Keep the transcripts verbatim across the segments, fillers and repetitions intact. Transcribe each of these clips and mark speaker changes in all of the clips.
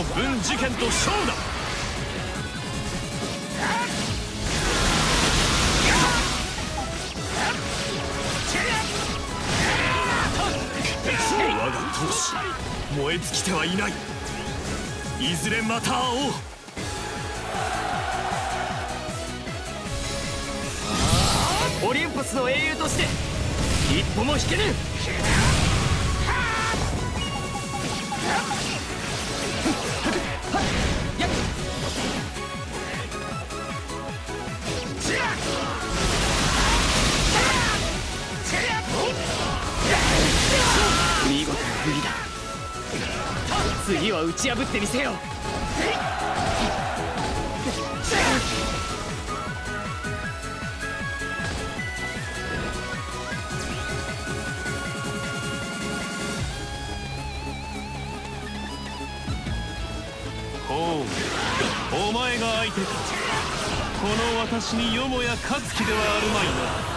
Speaker 1: 分事件と勝負だ。我が闘志燃え尽きてはいない。いずれまた会おう。オリンポスの英雄として一歩も引けぬ。見事な振りだ。次は打ち破ってみせよう。ほう、お前が相手か。この私によもや勝つ気ではあるまいな。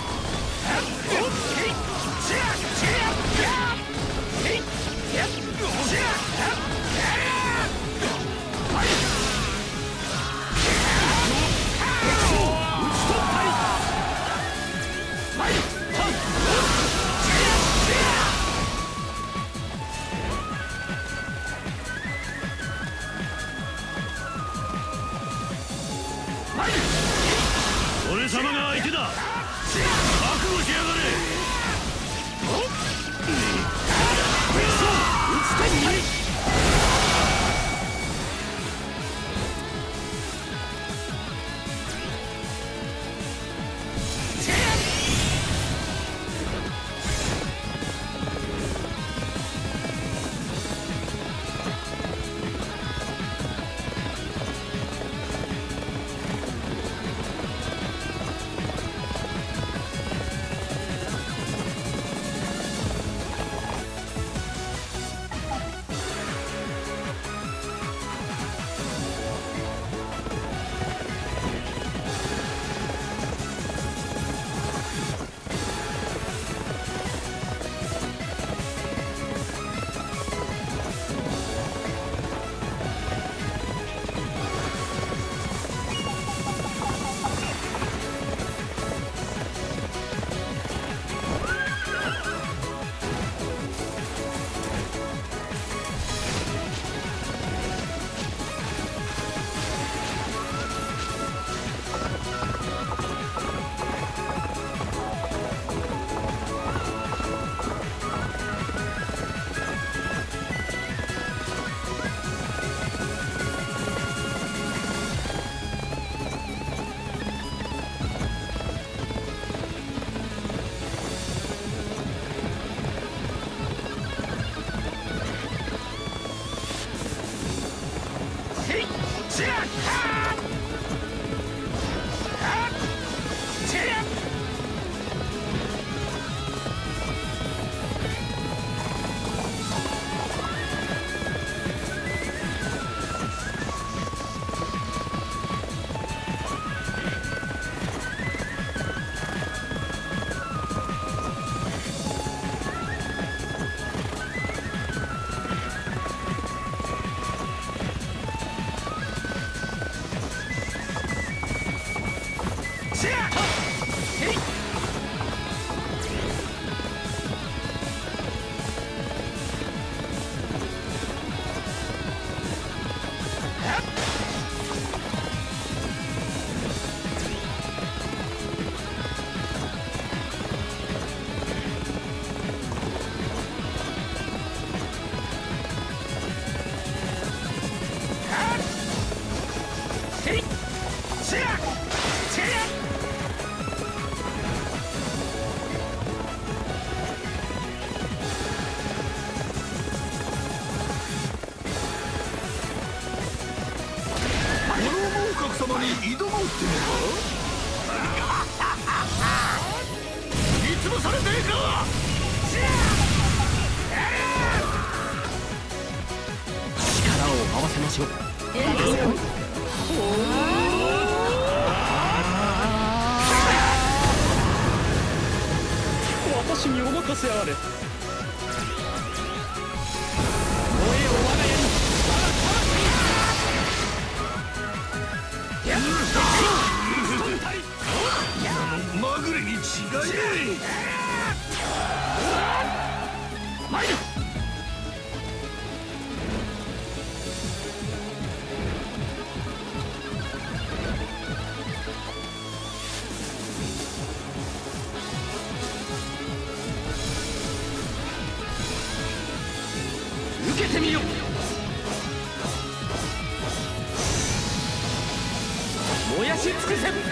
Speaker 1: 俺様が相手だ。覚悟しやがれ。
Speaker 2: 様に挑もうってのか。いつもされてえか。
Speaker 1: 力を合わせましょう。私にお任せあれ。燃えよ我が家に。
Speaker 2: まぐれに違いない。参る。受けてみよ。燃やし尽くせ。はや。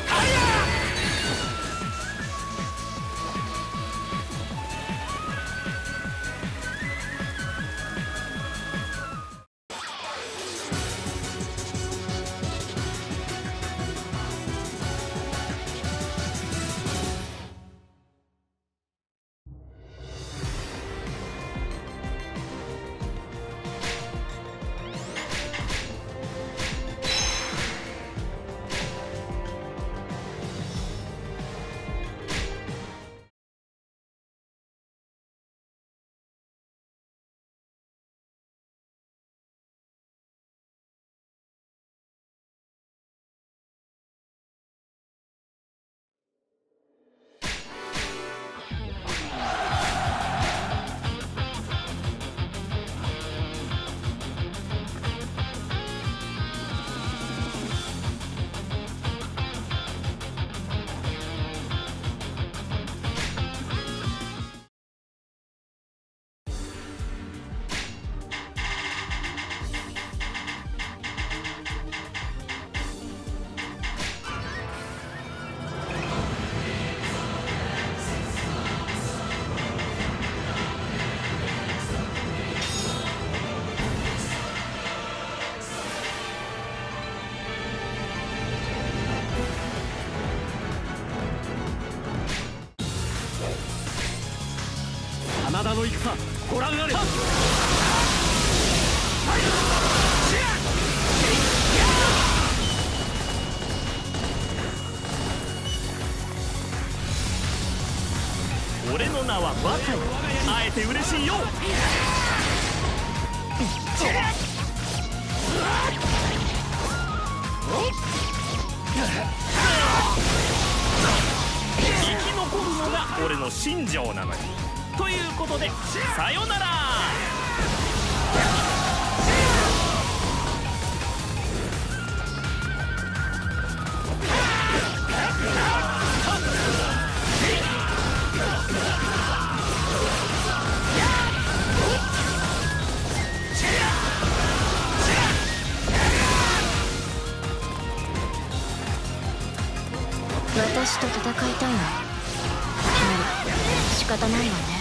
Speaker 2: 真田の戦、ご覧あれ。俺の名はバカよ。会えて嬉しいよ。生き残るのが俺の信条なのよ。ということで、さよなら。
Speaker 3: 私と戦いたいの？まあ、仕方ないわね。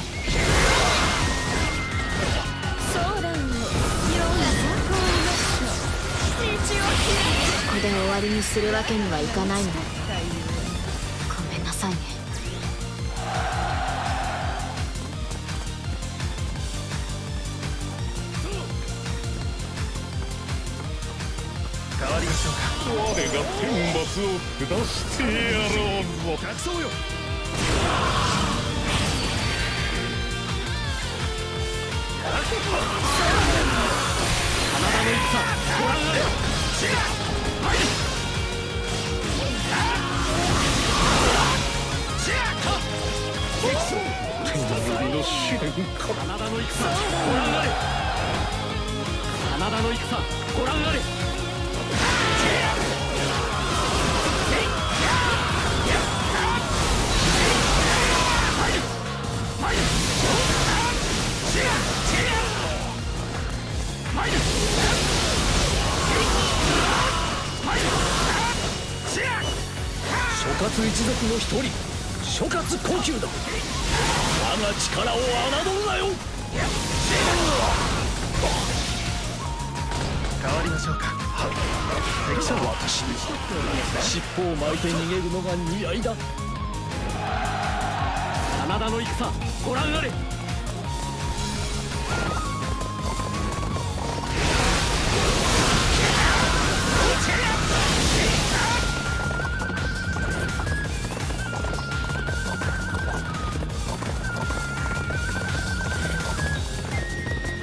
Speaker 3: ここで終わりにするわけにはいかないの。ごめんなさいね。
Speaker 2: 変わりましょうか。
Speaker 1: 我が天罰を下してやろうぞ。
Speaker 2: 逆走よ。
Speaker 1: 真田の戦、ご覧あれ。天よりの試練か。真田の戦、ご覧あれ。真田の戦、ご覧あれ。
Speaker 2: 諸葛一族の一人、諸葛高級だ。我が力を侮るなよ。変わりましょうか。敵者は私に尻尾を巻いて逃げるのが似合いだ。
Speaker 1: 真田の戦、ご覧あれ。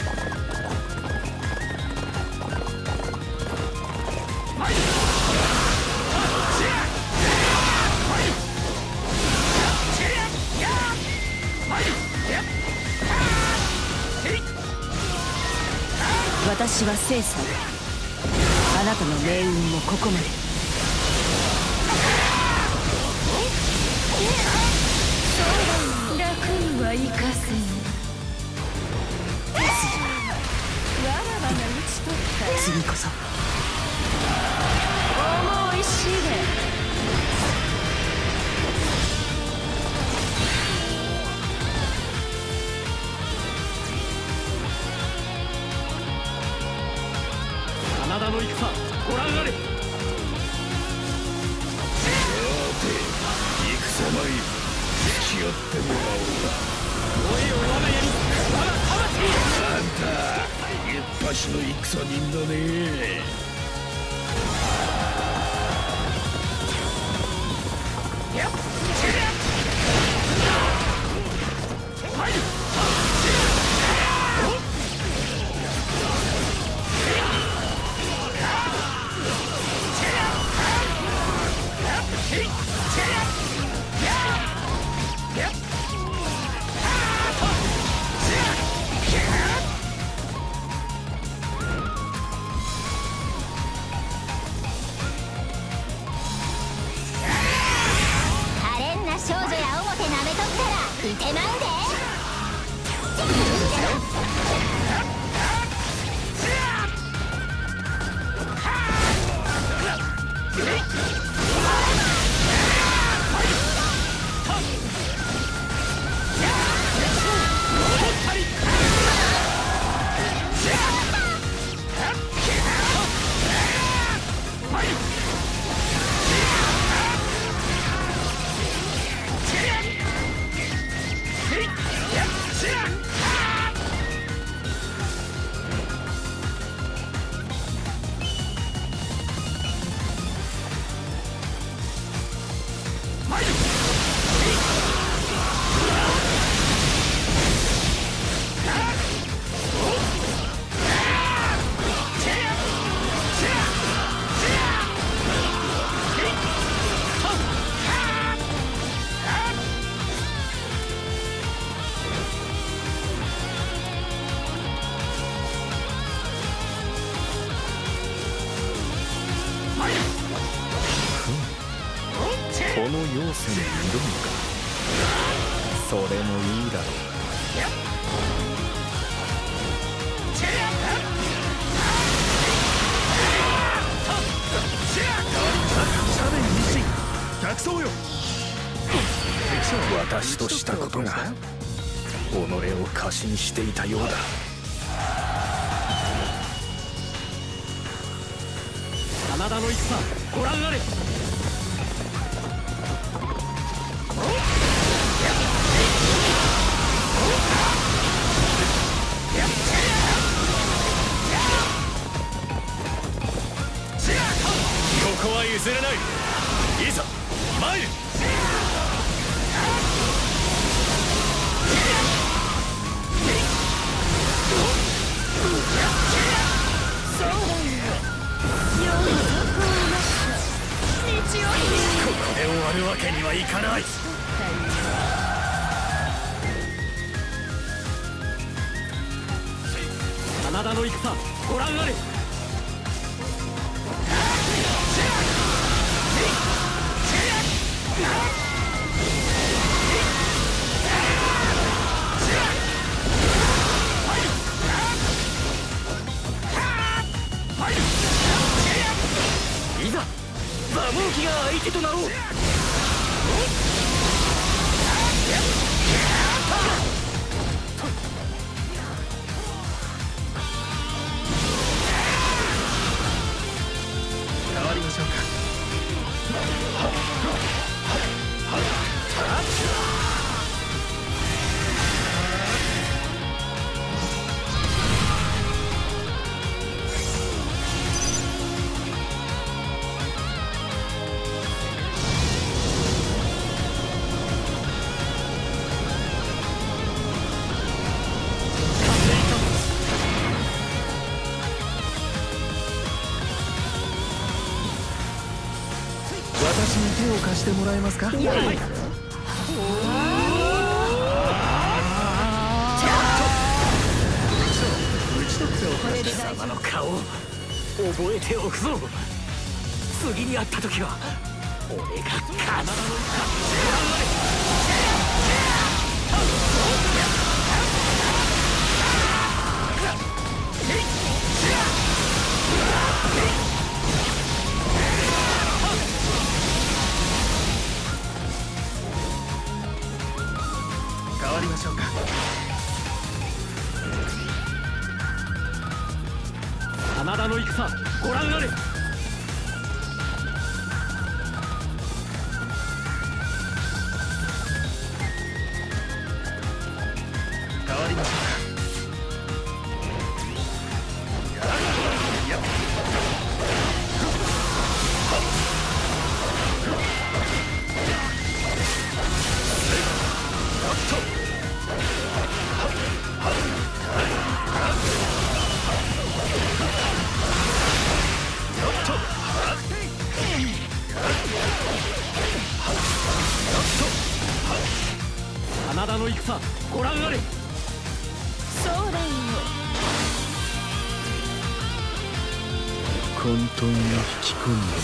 Speaker 2: はい。
Speaker 4: 私は聖さ。あなたの命運もここまで。楽にはいかせぬ。次こそ思い知れ。
Speaker 2: 真田の戦ご覧あれ。さて戦前に付き合ってもらおうか。おいお我が家に我が魂。あんた一発の戦人だね。やっ入る。
Speaker 5: 少女や表なめとったらいてまうで。
Speaker 2: この要素に挑むか。それもいいだろう。斜面一進逆走よ。私としたことが己を過信していたようだ。真田の戦ご覧あれ。ここは譲れない。いざ前へ。
Speaker 4: そうだよ。ようぞこうなった道を。
Speaker 2: ここで終わるわけにはいかない。真田の戦ご覧あれ。いざ馬毛機が相手となろう。変わりましょうか。私に手を貸してもらえますか。はい。打ち取っておく
Speaker 4: 貴様の顔覚えておくぞ。次に会った時は俺が勝つ。
Speaker 1: 変わりましょうか。
Speaker 4: 真田の戦ご覧あれ。
Speaker 1: 変わりましょうか。
Speaker 4: 真田の戦ご覧あれ。
Speaker 3: 将来を
Speaker 2: 混沌が引き込んだ。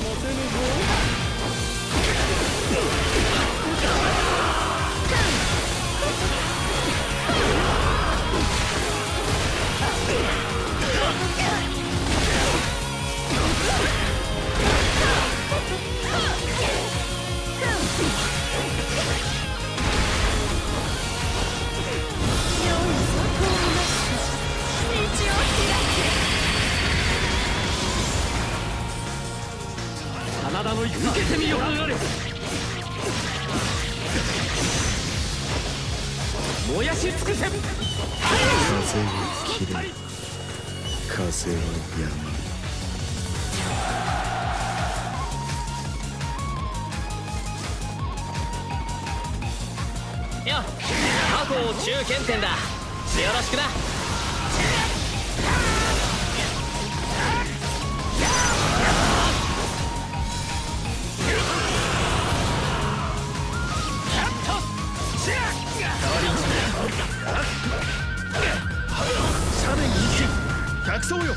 Speaker 4: 真田の戦受けてみよう。ご覧あれ。燃やし尽くせ。
Speaker 2: 風を切れ、風はやまぬ。
Speaker 4: よっ、過去を中堅点だ。よろしくな。
Speaker 1: 斜面一進百走よ。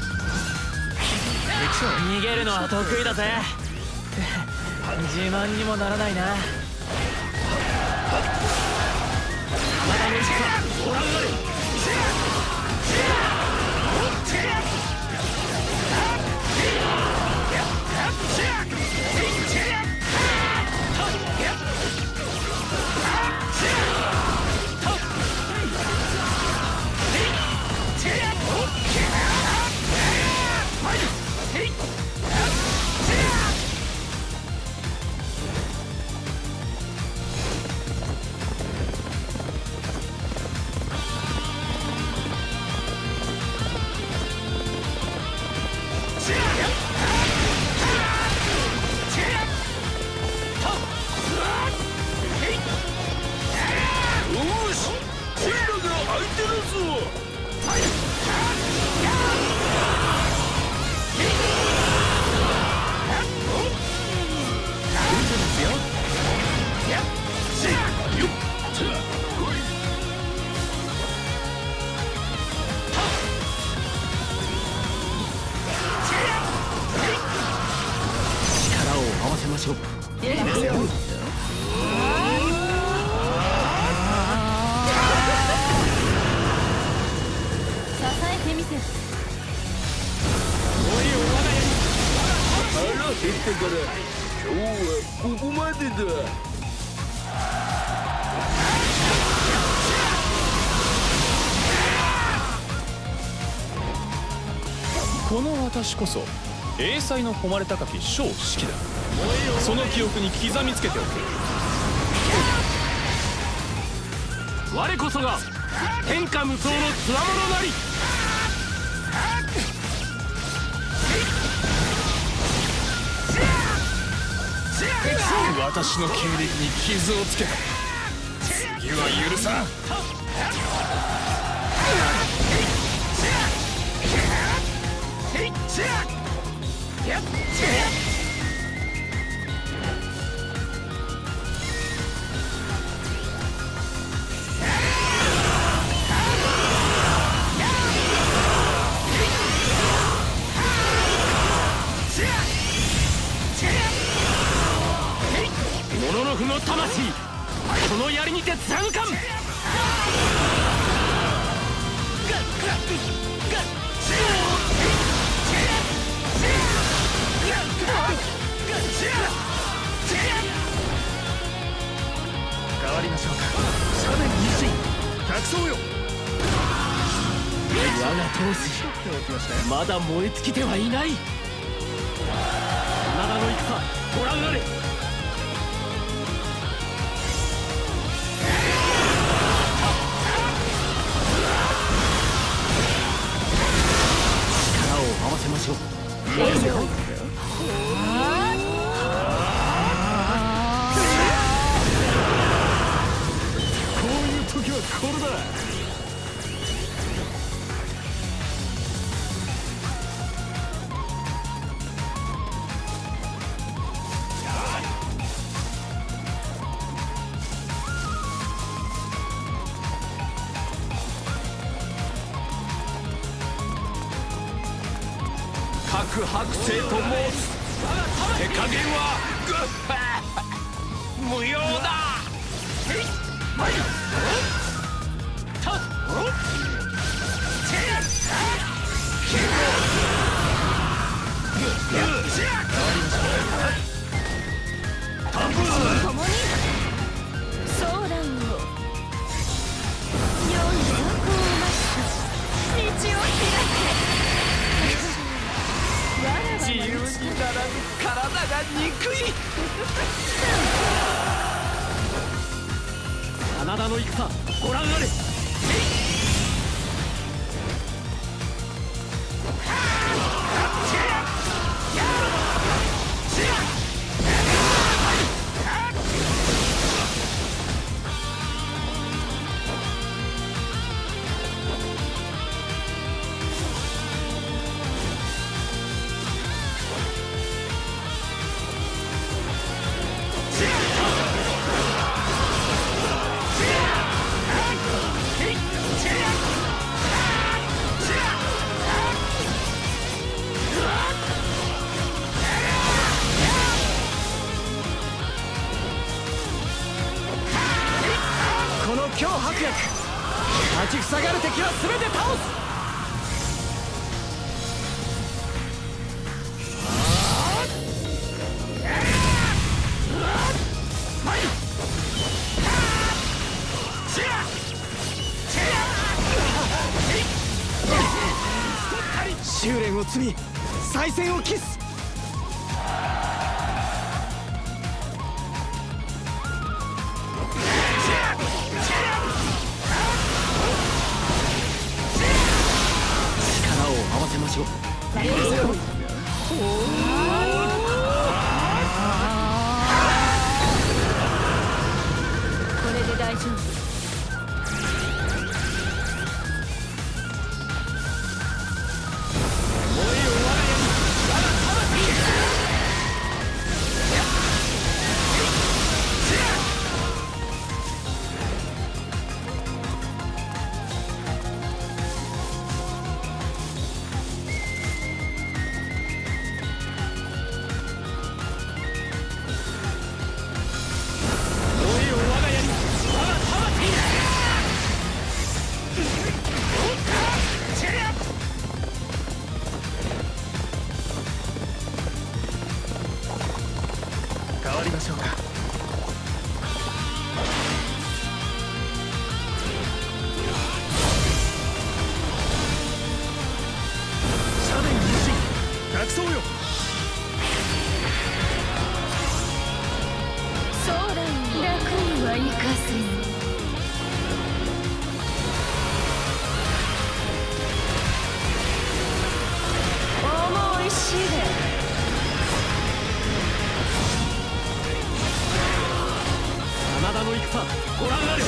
Speaker 4: 逃げるのは得意だぜ。自慢にもならないな。真田の戦ご覧あれ。
Speaker 1: しょう。
Speaker 3: 支えてみせ。
Speaker 2: 腹減ってから今日はここまでだ。
Speaker 6: この私こそ英才の誉れ高き小四季だ。その記憶に刻みつけておく。
Speaker 4: 我こそが天下無双のつわものなり。
Speaker 6: 私の経歴に傷をつけた。次は許さん。
Speaker 4: モノノフの魂この槍にて貫かん。
Speaker 2: 変わりましょうか。斜面に進逆走よ。
Speaker 4: 我が闘志まだ燃え尽きてはいない。真田の戦ご覧あれ。力を合わせましょう。
Speaker 2: こういう時はこれだ。
Speaker 4: 各白星と申す手加減は無用だ。
Speaker 5: 共にソーランを良いぞこうました道を開け。
Speaker 4: 自由にならぬ体が憎い。真田の戦ご覧あれ。この強迫力立ちふさがる敵は全て倒す。修練を積み再戦を期す。力を合わせましょう。
Speaker 3: これで大丈夫。
Speaker 2: 変わりましょうか。斜面に進逆走よ。
Speaker 3: ソーラン楽にはいかせぬ。思い知れ。
Speaker 4: 真田の戦ご覧あれ。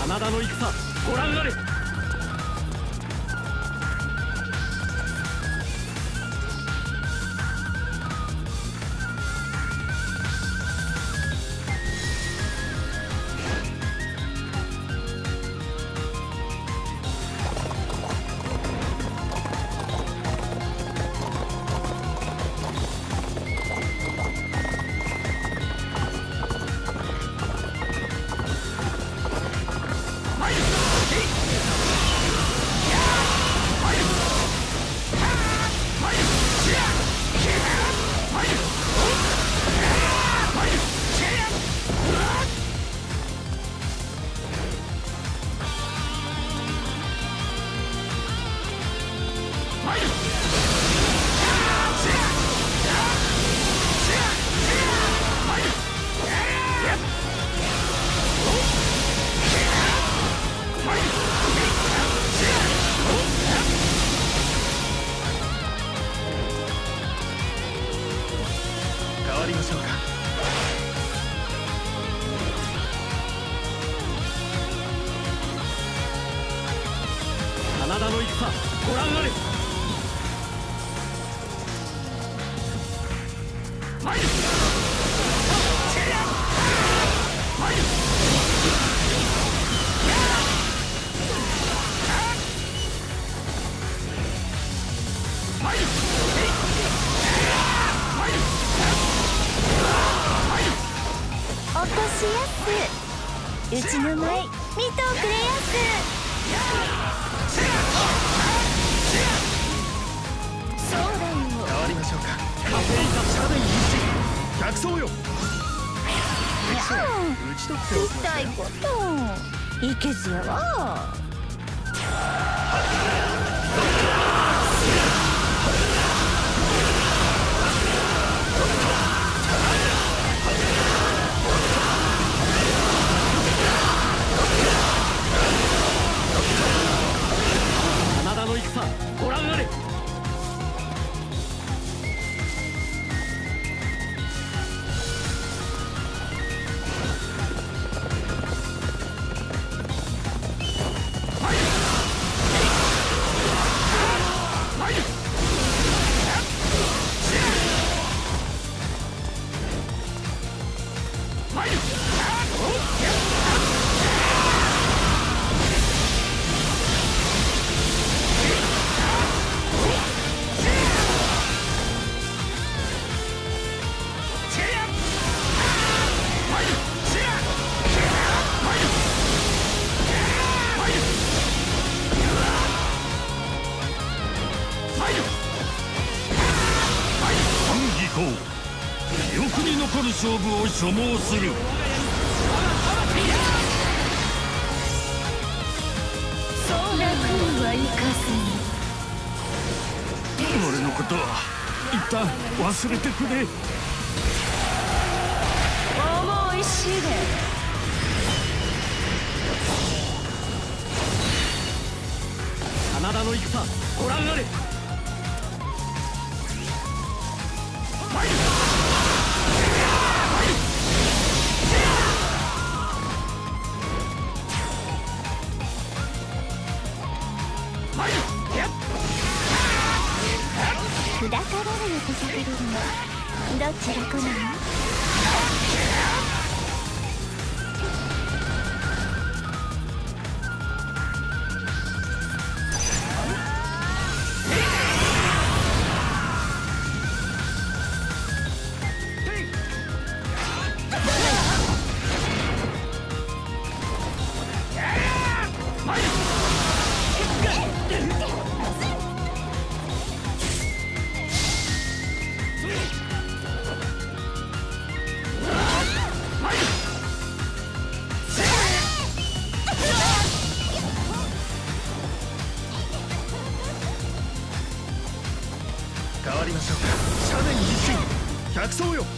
Speaker 4: 真田の戦ご覧あれ。真田の戦ご覧あれ。
Speaker 5: 落としやすうちの舞見とくれやす。そうだよ。
Speaker 2: 変わりましょうか。カフェインが斜面一致。逆走よ。打ち取っておきま
Speaker 5: 痛いこといけずやわ。
Speaker 4: 真田の戦ご覧あれ。
Speaker 1: 記憶に残る勝負を所望する。
Speaker 5: 楽にはいかせぬ。
Speaker 1: 俺のことは一旦忘れてくれ。
Speaker 5: 思い知れ。
Speaker 4: 真田の戦ご覧あれ。
Speaker 5: 砕かれると叫べるのどちらかなの。
Speaker 2: 変わりましょうか。斜面一進。逆走よ。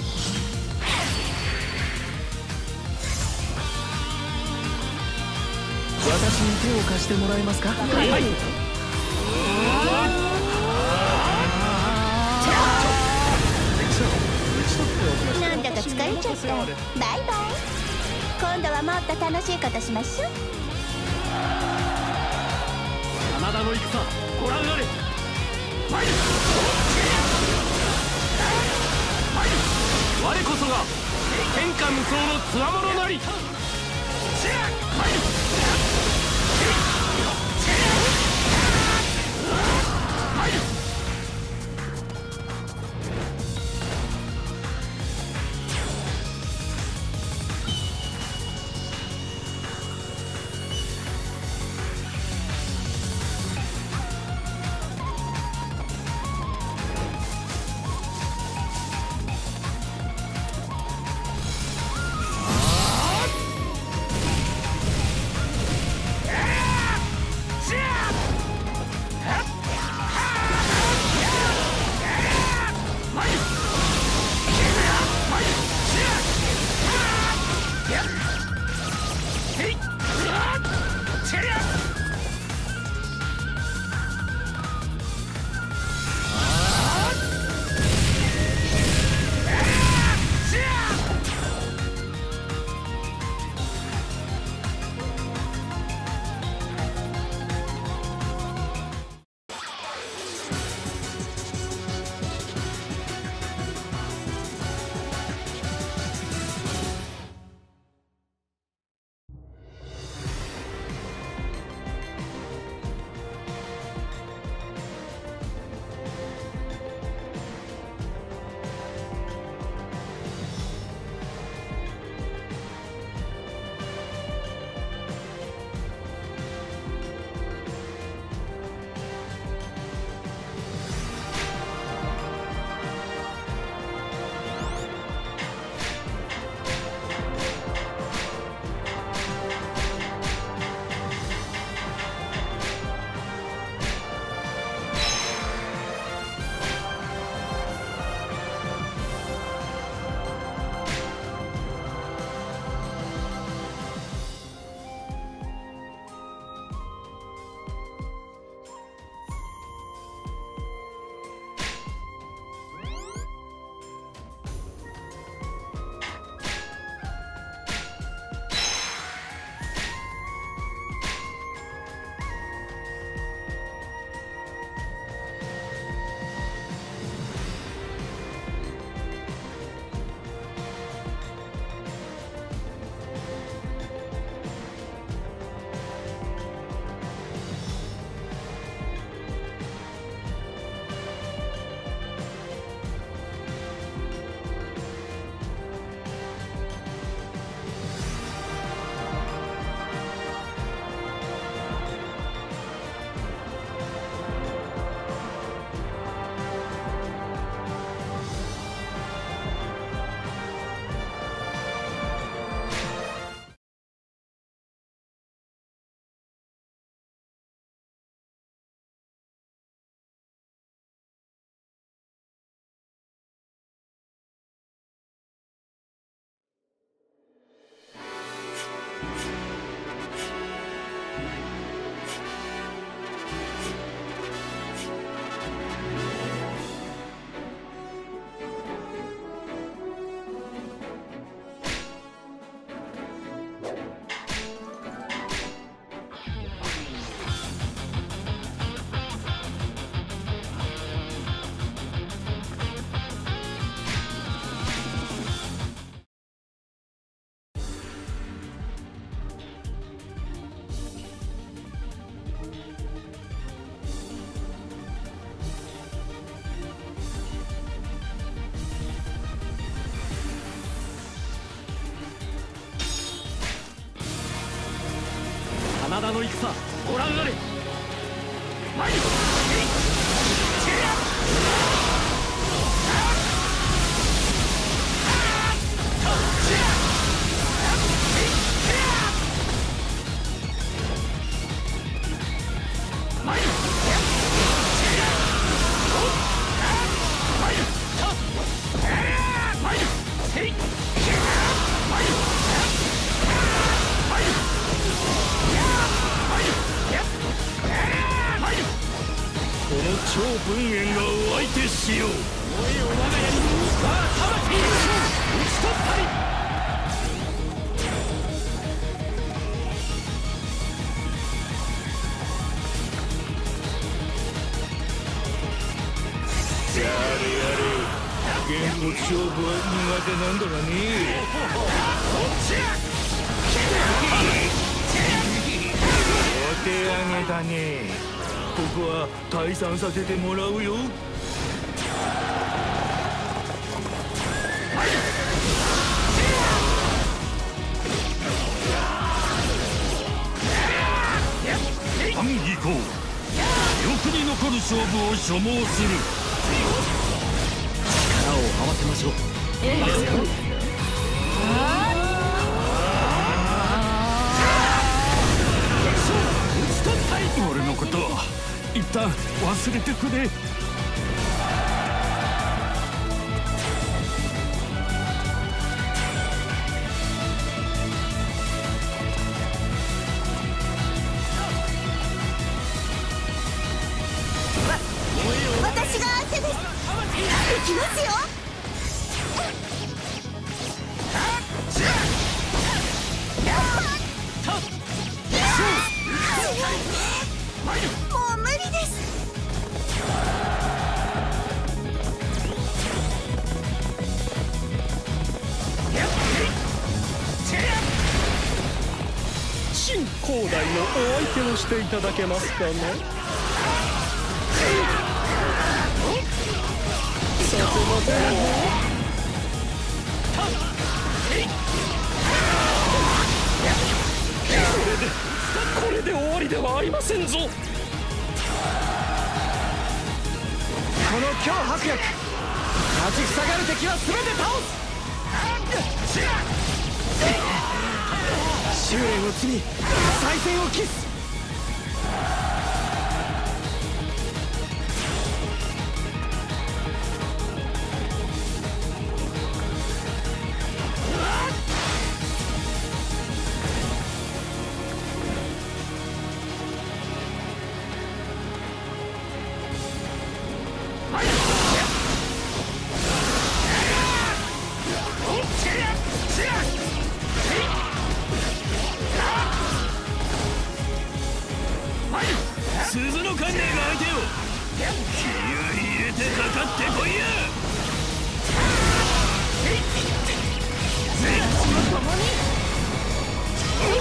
Speaker 2: 私に手を貸してもらえますか。はいはい。
Speaker 5: なんだか疲れちゃった。バイバイ。今度はもっと楽しいことしましょう。
Speaker 4: 真田の戦ご覧あれ。我こそが天下無双のつわものなり。真田の戦ご覧あれ。前に超文縁がお相手しよう。燃えよ我が家に我が魂を打ち取ったり。
Speaker 2: 骨勝負は苦手なんだがね。お手上げだね。ここは退散させてもらうよ。
Speaker 1: 反義行、欲に残る勝負を所望する。
Speaker 4: 力を合わせましょう。
Speaker 1: 俺のこと一旦忘れてくれ。
Speaker 5: 私が相手です。行きますよ。もう無理です。
Speaker 6: 新広大のお相手をしていただけますかね。させませんよ。これでこれで終わりではありませんぞ。この強迫力、立ちふさがる敵は全て倒す。修練を積み再戦を期す。
Speaker 1: 鈴の観念が相手よ。気合い入れてかかってこいや。絶地の共にこ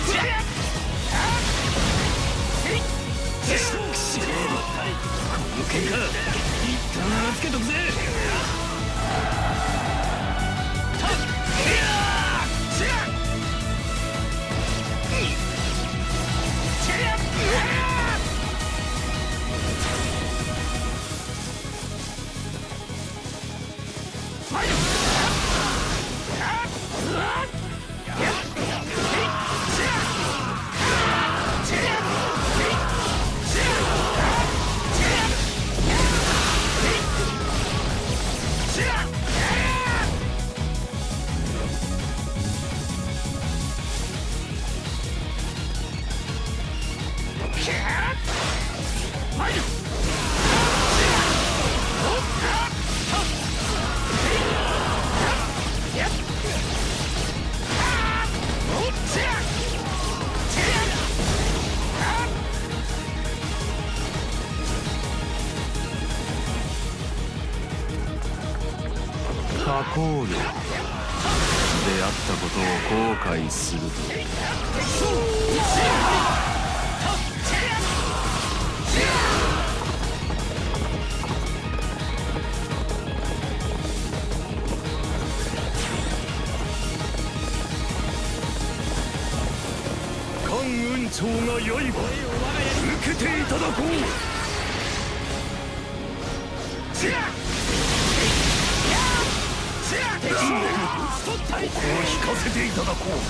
Speaker 1: の結果一旦つけとくぜ。
Speaker 7: 加工量であったことを後悔すると。
Speaker 1: 関雲長が刃受けていただこう。ここを引かせていただこう。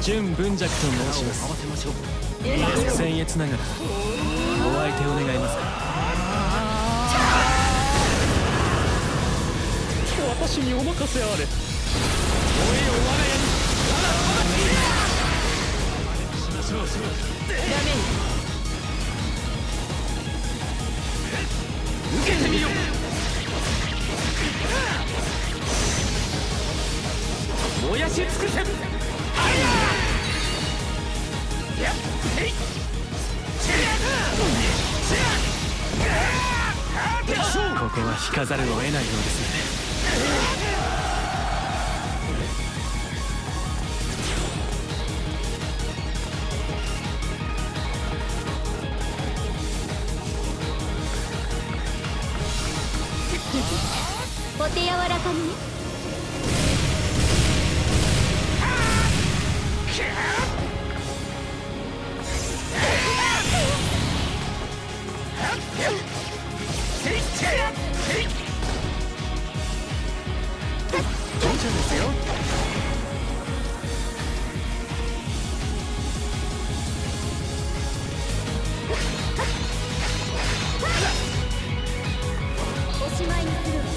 Speaker 4: 純文弱と申します。僭越ながらお相手を願いますか。私にお任せあれ。燃えよ我が家にしましょう。ダメ受けてみよ。燃やし尽くせ。ここは引かざるを得ないようですね。
Speaker 5: お手柔らかにね。おしまいにするわ。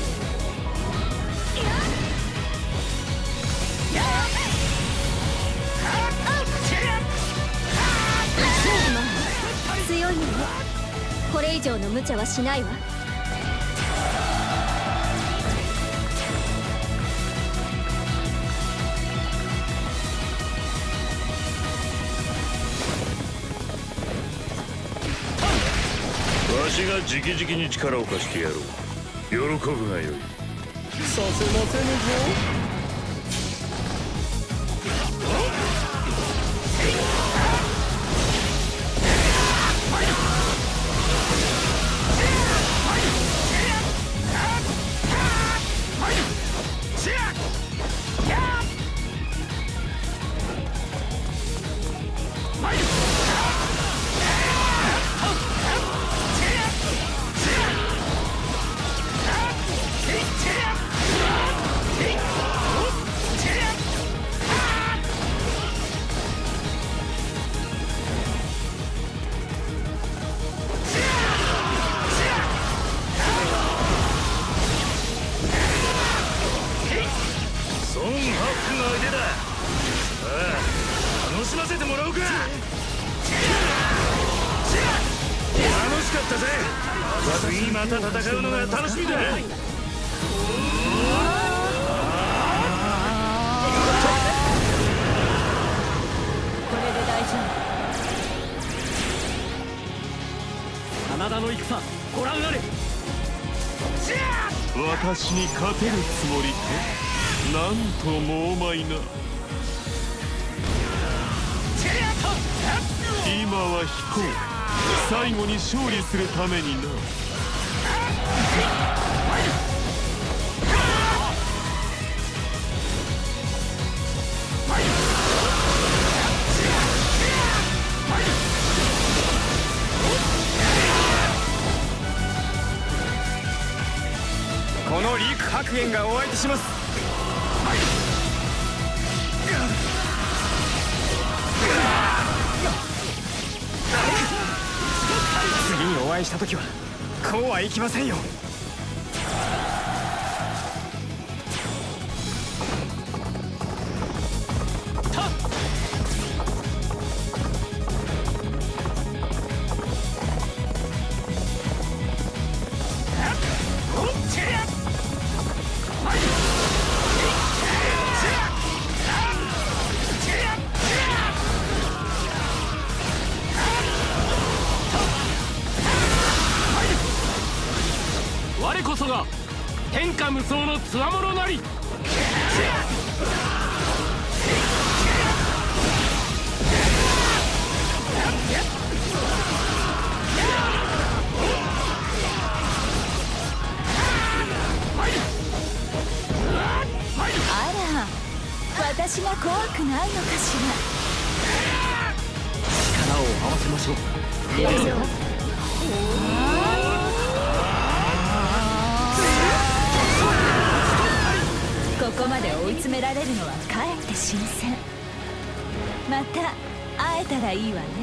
Speaker 5: 強いのよ。これ以上の無茶はしないわ。
Speaker 2: わしが直々に力を貸してやろう。喜ぶがよい。
Speaker 4: させませぬぞ。
Speaker 2: 楽しませてもらおうか。楽しかったぜ。次また戦うのが楽しみだ。こ
Speaker 5: れで大丈夫。
Speaker 4: 真田の戦ご覧あれ。
Speaker 1: 私に勝てるつもりか。なんと猛邁な。今は引こう。最後に勝利するためにな。
Speaker 4: この陸白煙がお相手します。次にお会いした時はこうはいきませんよ。
Speaker 1: 我こそが天下無双のつわものなり。
Speaker 5: あら、私が怖くないのかしら。
Speaker 4: 力を合わせましょう。
Speaker 5: いいぞ。ここまで追い詰められるのはかえって新鮮。 また会えたらいいわね。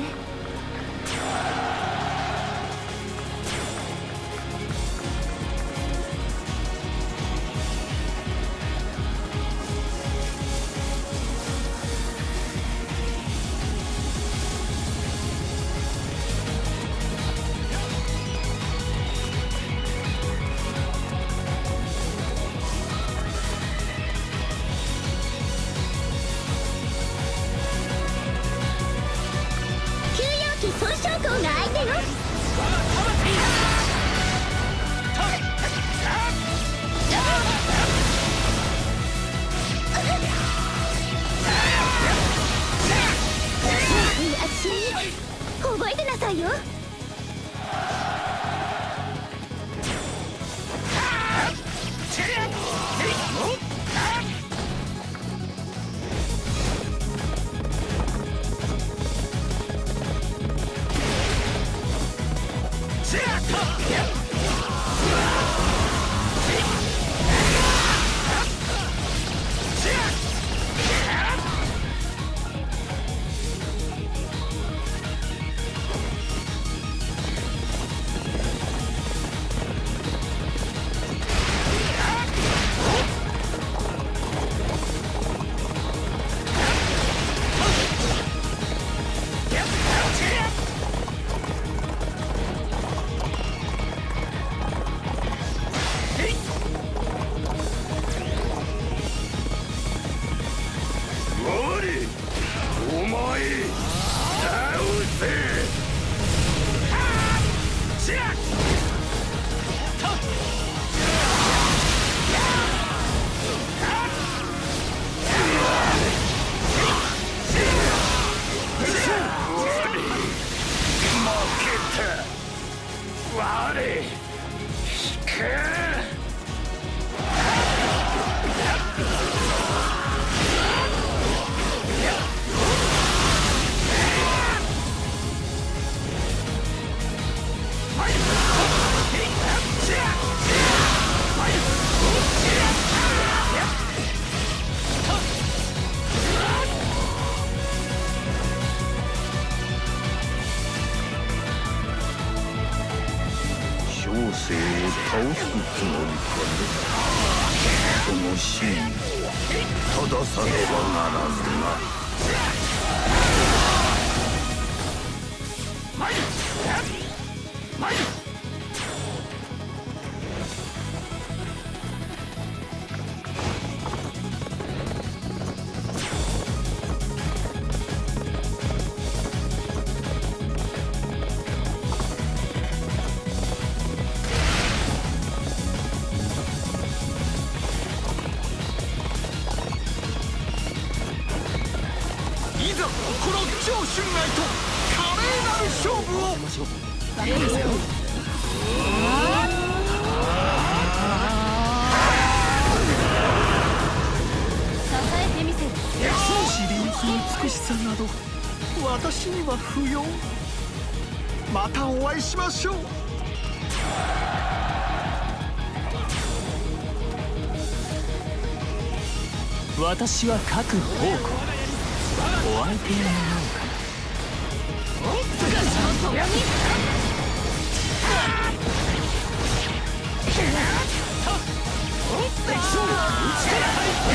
Speaker 3: 覚えてなさいよ。
Speaker 2: 生を倒すつもりかね。その真意を正さねばならぬな。
Speaker 4: この超春愛と華麗なる勝負を。いいですよ。
Speaker 5: 支えてみせる。
Speaker 4: シリーズの美しさなど私には不要。またお会いしましょう。
Speaker 1: 私は各方向お相手になろうかな。
Speaker 4: こ